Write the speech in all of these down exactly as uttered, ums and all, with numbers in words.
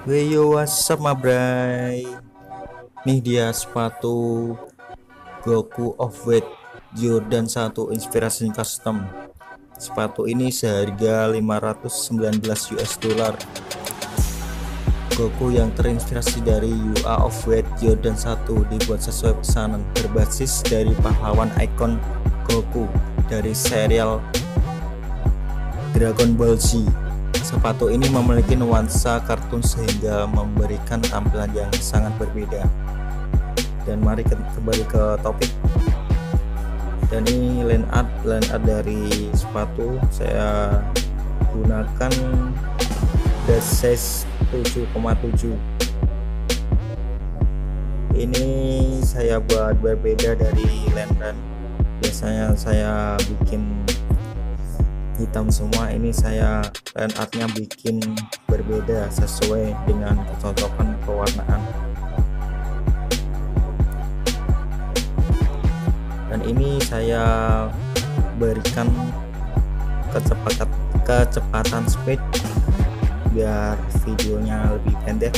Weyo, what's up my bray? Nih dia sepatu Goku of Weight Jordan satu inspirasi custom. Sepatu ini seharga lima ratus sembilan belas U S dollar. Goku yang terinspirasi dari U A of Weight Jordan satu dibuat sesuai pesanan, berbasis dari pahlawan ikon Goku dari serial Dragon Ball Z. Sepatu ini memiliki nuansa kartun sehingga memberikan tampilan yang sangat berbeda. Dan mari kembali ke topik. Dan ini line art line art dari sepatu saya gunakan dash size tujuh koma tujuh. Ini saya buat berbeda dari line art. Biasanya saya bikin hitam semua, ini saya line artnya bikin berbeda sesuai dengan kecocokan pewarnaan. Dan ini saya berikan kecepatan kecepatan speed biar videonya lebih pendek.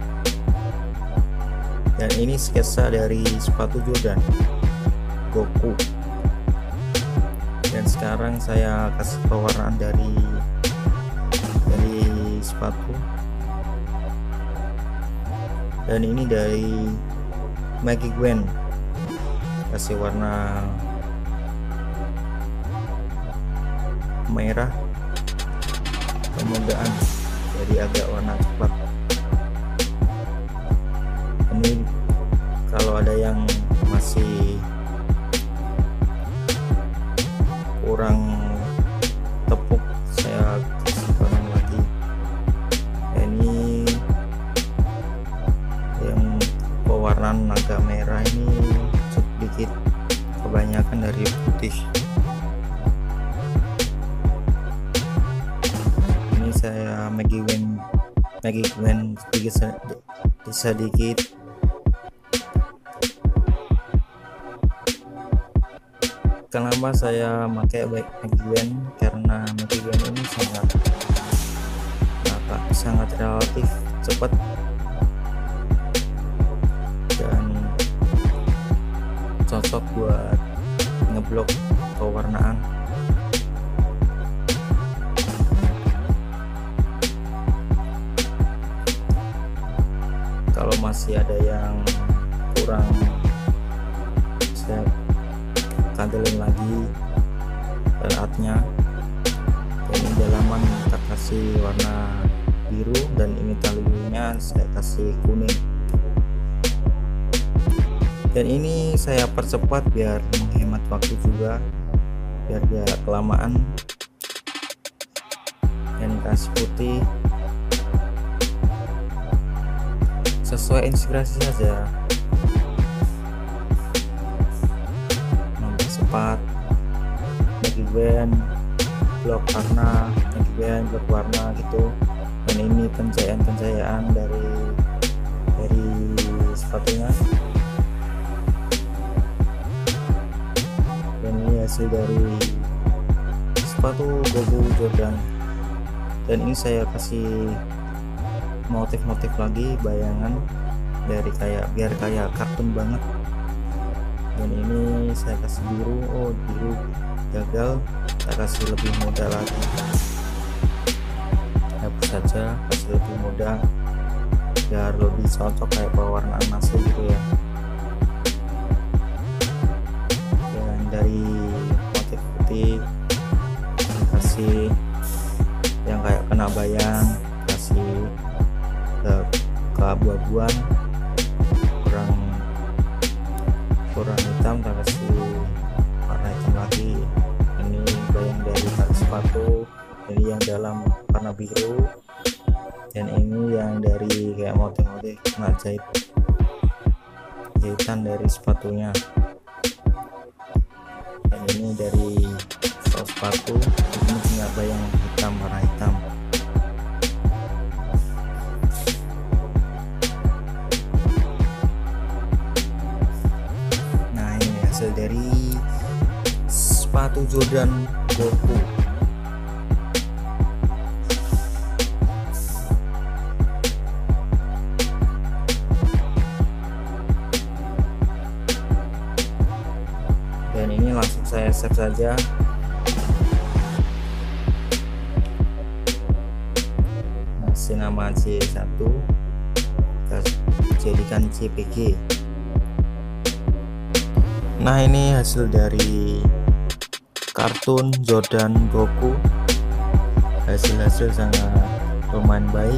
Dan ini sketsa dari sepatu Jordan Goku. Dan sekarang saya kasih pewarnaan dari dari sepatu. Dan ini dari Maggie Gwen, kasih warna merah kemudian jadi agak warna coklat. Ini kalau ada yang masih kurang tepuk saya kasih warna lagi. Ini yang pewarnaan agak merah ini sedikit kebanyakan dari putih. Ini saya Maggie Gwen Maggie Gwen sedikit sedikit kenapa saya pakai Maggie Gwen, karena Maggie Gwen ini sangat apa sangat relatif cepat dan cocok buat ngeblok pewarnaan. Kalau masih ada yang kurang, saya kandelin lagi alatnya. Ini dalaman kita kasih warna biru dan ini talinya saya kasih kuning. Dan ini saya percepat biar menghemat waktu juga, biar gak kelamaan. Dan kasih putih sesuai inspirasi saja. Nomor sepat Maggie Gwen, blok warna Maggie Gwen, blok warna gitu. Dan ini pencahayaan-pencahayaan dari dari sepatunya. Hasil dari sepatu Goku Jordan. Dan ini saya kasih motif-motif lagi, bayangan dari kayak biar kayak kartun banget. Dan ini saya kasih biru, oh biru gagal, saya kasih lebih muda lagi, hapus saja, kasih lebih muda biar lebih cocok kayak pewarnaan asli gitu ya. Dan dari motif putih kasih yang kayak kena bayang, kasih ke keabu-abuan, kurang kurang hitam, kita kasih warna hitam lagi. Ini bayang dari tali sepatu, ini yang dalam warna biru, dan ini yang dari kayak motif-motif kena jahit jahitan dari sepatunya. Dan ini dari sol sepatu, ini punya bayang hitam, warna hitam. Nah ini hasil dari sepatu Jordan Goku. saya save saja. Kasih nama C satu, jadikan J P G. Nah, ini hasil dari kartun Jordan Goku. Hasil-hasil sangat lumayan baik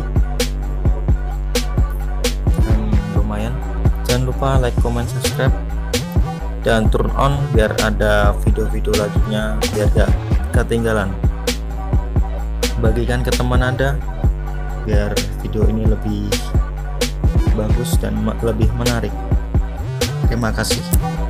dan lumayan. Jangan lupa like, comment, subscribe, dan turn on biar ada video-video selanjutnya, biar gak ketinggalan. Bagikan ke teman Anda biar video ini lebih bagus dan lebih menarik. Terima kasih.